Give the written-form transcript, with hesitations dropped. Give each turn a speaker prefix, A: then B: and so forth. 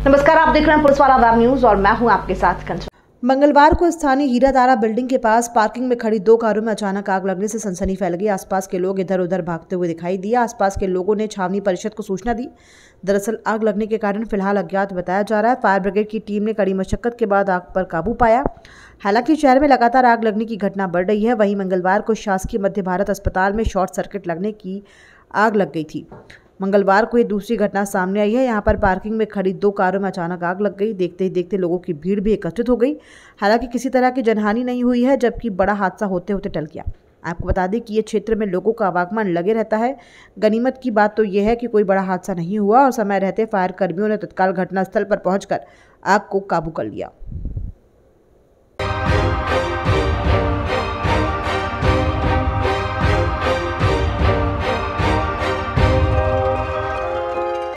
A: नमस्कार, आप देख रहे हैं पुलिसवाला वेब न्यूज और मैं हूं आपके साथ कंचन। मंगलवार को स्थानीय हीरा तारा बिल्डिंग के पास पार्किंग में खड़ी 2 कारों में अचानक आग लगने से सनसनी फैल गई। आसपास के लोग इधर उधर भागते हुए दिखाई दिए। आसपास के लोगों ने छावनी परिषद को सूचना दी। दरअसल आग लगने के कारण फिलहाल अज्ञात बताया जा रहा है। फायर ब्रिगेड की टीम ने कड़ी मशक्कत के बाद आग पर काबू पाया। हालांकि शहर में लगातार आग लगने की घटना बढ़ रही है। वहीं मंगलवार को शासकीय मध्य भारत अस्पताल में शॉर्ट सर्किट लगने की आग लग गई थी। मंगलवार को ये दूसरी घटना सामने आई है। यहाँ पर पार्किंग में खड़ी 2 कारों में अचानक आग लग गई। देखते ही देखते लोगों की भीड़ भी एकत्रित हो गई। हालांकि किसी तरह की जनहानि नहीं हुई है, जबकि बड़ा हादसा होते होते टल गया। आपको बता दें कि ये क्षेत्र में लोगों का आवागमन लगे रहता है। गनीमत की बात तो यह है कि कोई बड़ा हादसा नहीं हुआ और समय रहते फायर कर्मियों ने तत्काल घटनास्थल पर पहुंचकर आग को काबू कर लिया।